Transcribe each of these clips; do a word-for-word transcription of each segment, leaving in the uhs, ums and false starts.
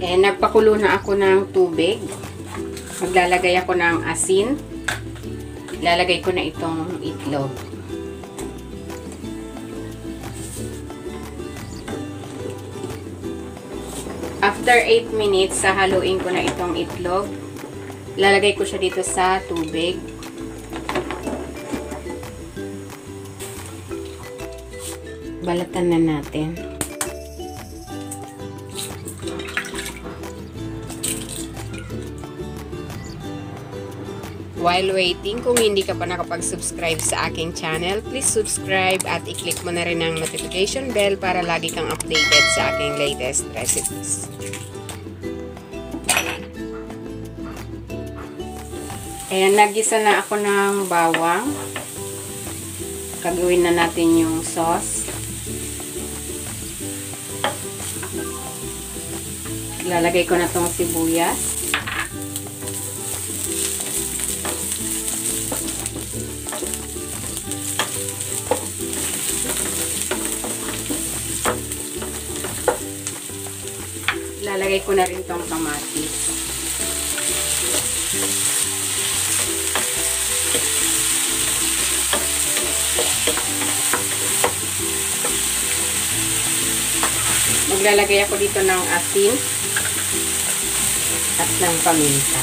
Eh, nagpakulo na ako ng tubig. Maglalagay ako ng asin. Ilalagay ko na itong itlog. After eight minutes, sahaluin ko na itong itlog. Ilalagay ko siya dito sa tubig. Balatan na natin. While waiting, kung hindi ka pa nakapag-subscribe sa aking channel, please subscribe at i-click mo na rin ang notification bell para lagi kang updated sa aking latest recipes. Ayan, nagisa na ako ng bawang. Gagawin na natin yung sauce. Ilalagay ko na tong sibuyas. Ilalagay ko na rin tong kamatis. Maglalagay ako dito ng asin at ng paminta.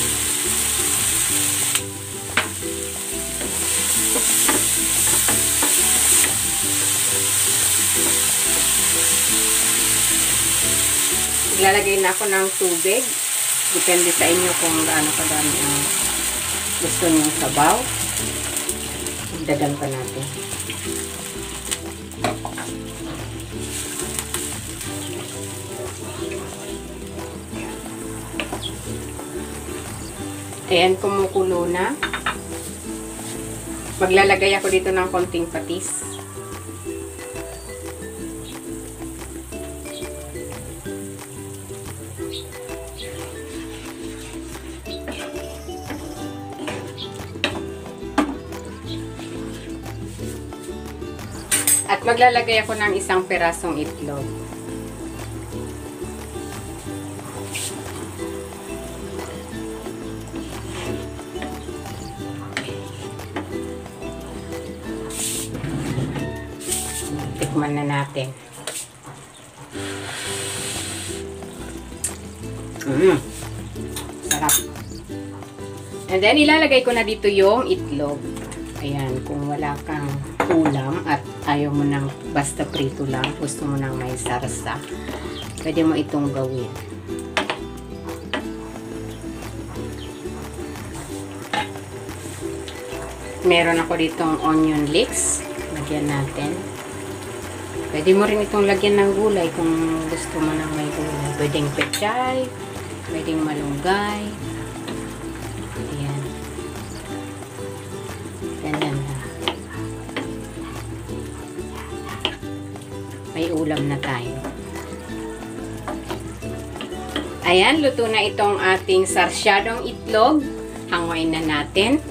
Maglalagay na ako ng tubig. Depende sa inyo kung gaano kadami ang gusto niyong sabaw. Dagan pa natin. Ayan, kumukulo na. Maglalagay ako dito ng konting patis. At maglalagay ako ng isang perasong itlog. Tikman na natin. Mm. Sarap. And then, ilalagay ko na dito yung itlog. Ayan, kung wala kang ulam at ayaw mo nang basta prito lang, gusto mo nang may sarsa, pwede mo itong gawin. Meron ako ditong onion leeks. Lagyan natin. Pwede mo rin itong lagyan ng gulay kung gusto mo nang may gulay. Pwedeng pechay, pwedeng malunggay. Ayan. Ganyan na. May ulam na tayo. Ayan, luto na itong ating sarsyadong itlog. Hanguin na natin.